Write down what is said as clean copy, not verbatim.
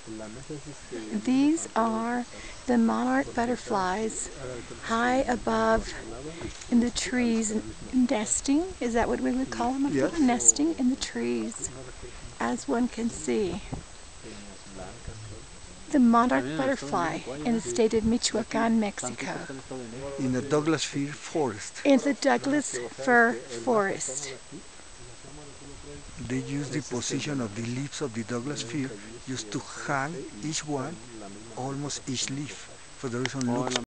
These are the monarch butterflies high above in the trees, nesting. Is that what we would call them? Yes. Nesting in the trees, as one can see. The monarch butterfly in the state of Michoacan, Mexico. In the Douglas fir forest. In the Douglas fir forest. They use the position of the leaves of the Douglas fir just to hang each one, almost each leaf. For the reason looks